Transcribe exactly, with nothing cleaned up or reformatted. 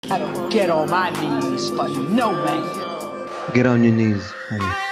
I don't get on my knees for no man. Get on your knees, honey.